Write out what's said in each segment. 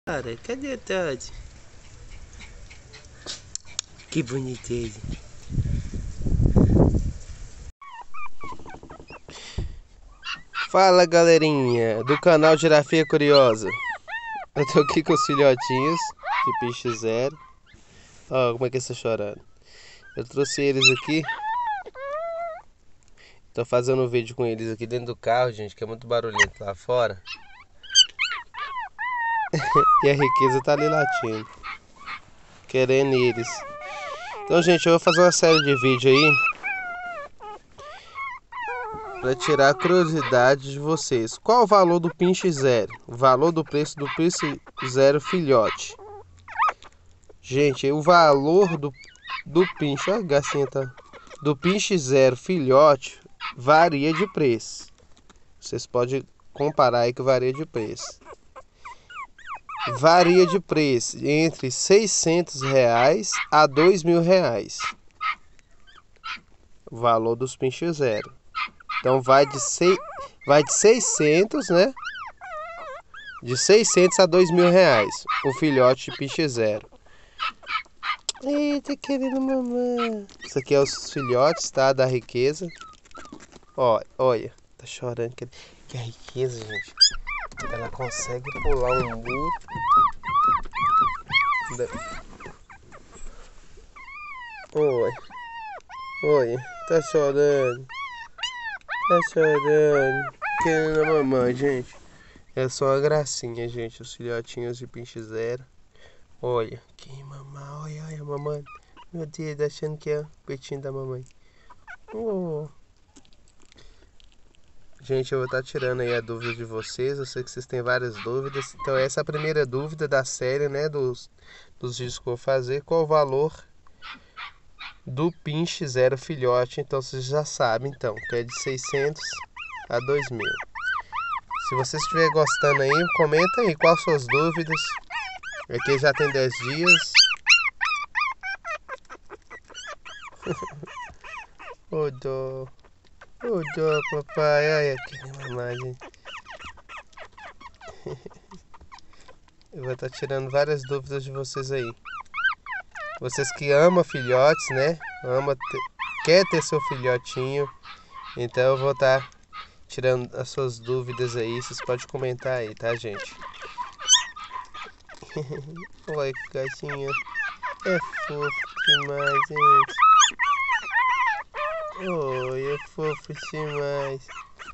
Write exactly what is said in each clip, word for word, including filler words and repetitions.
Cara, cadê o Todd? Que bonitinho. Fala, galerinha do canal Girafinha Curiosa. Eu tô aqui com os filhotinhos de Pinche Zero. Ó, como é que eles estão chorando. Eu trouxe eles aqui. Tô fazendo um vídeo com eles aqui dentro do carro, gente, que é muito barulhento lá fora. E a Riqueza tá ali latindo, querendo eles. Então, gente, eu vou fazer uma série de vídeos aí para tirar a curiosidade de vocês. Qual o valor do Pinche Zero? O valor do preço do Pinche Zero filhote. Gente, o valor do, do Pinche, olha a gacinha tá, do Pinche Zero filhote varia de preço. Vocês podem comparar aí que varia de preço. Varia de preço entre seiscentos reais a dois mil reais. O valor dos Pinche Zero. Então vai de, seis, vai de seiscentos, né? De seiscentos a dois mil reais. O filhote de Pinche Zero. Eita, querendo mamãe. Isso aqui é os filhotes, tá? Da Riqueza. Ó, olha. Tá chorando. Que, que a Riqueza, gente. Ela consegue pular um muro. Oi. Oi. Tá chorando. Tá chorando. Querendo a mamãe, gente. É só uma gracinha, gente. Os filhotinhos de Pinche Zero. Olha. Que mamãe. Olha, olha a mamãe. Meu Deus, achando que é o peitinho da mamãe. Oh. Gente, eu vou estar tirando aí a dúvida de vocês. Eu sei que vocês têm várias dúvidas. Então essa é a primeira dúvida da série, né? Dos, dos vídeos que eu vou fazer. Qual o valor do Pinche Zero filhote? Então vocês já sabem, então. Que é de seiscentos a dois mil. Se você estiver gostando aí, comenta aí quais suas dúvidas. Aqui já tem dez dias. Ô dó. Ô dó, papai. Olha aqui a mamãe, gente. Eu vou estar tirando várias dúvidas de vocês aí. Vocês que amam filhotes, né? Ama ter, quer ter seu filhotinho. Então eu vou estar tirando as suas dúvidas aí. Vocês podem comentar aí, tá, gente? Olha que gatinha. É fofo demais, gente. Oi, é fofo demais.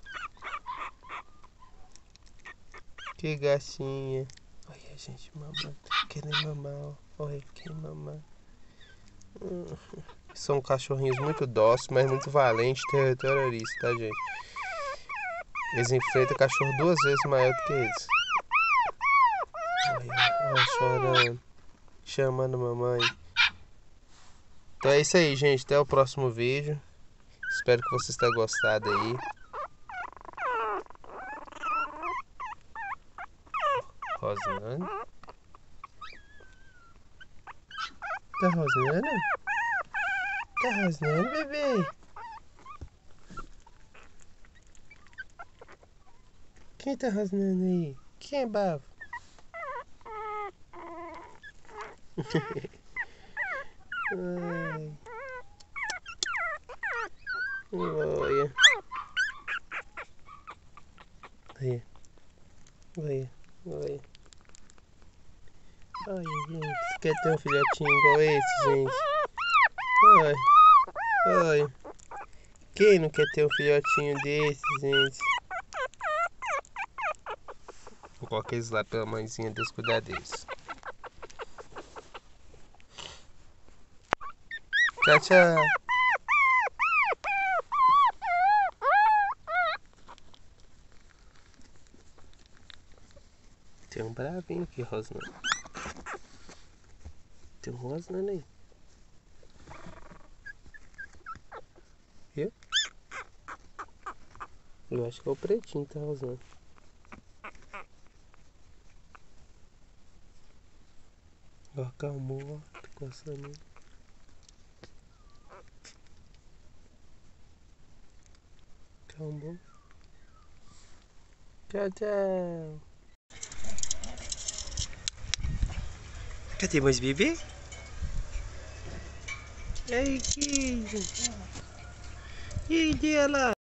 Que gatinha. Olha, gente, mamãe. Querendo mamar, ó. Olha, que mamar. Hum. São cachorrinhos muito dóceis, mas muito valentes e terroristas, tá, gente? Eles enfrentam cachorro duas vezes maior do que eles. Olha, olha, chorando. Chamando a mamãe. Então é isso aí, gente. Até o próximo vídeo. Espero que vocês tenham gostado aí. Rosnando. Tá rosnando? Tá rosnando, bebê? Quem tá rosnando aí? Quem é babo? Ai. Olha. Olha. Olha. Olha. Olha, gente. Você quer ter um filhotinho igual esse, gente? Olha. Olha. Quem não quer ter um filhotinho desse, gente? Vou colocar eles lá pela mãezinha deles cuidar deles. Tchau, tchau. Tem um bravinho aqui, rosnando. Tem um rosnando aí. Viu? Eu acho que é o pretinho que tá rosnando. Ó, acalmou, ó. Tô coçando. Acalmou. Tchau, tchau. Cadê mais bebê? Ai, que... E ela?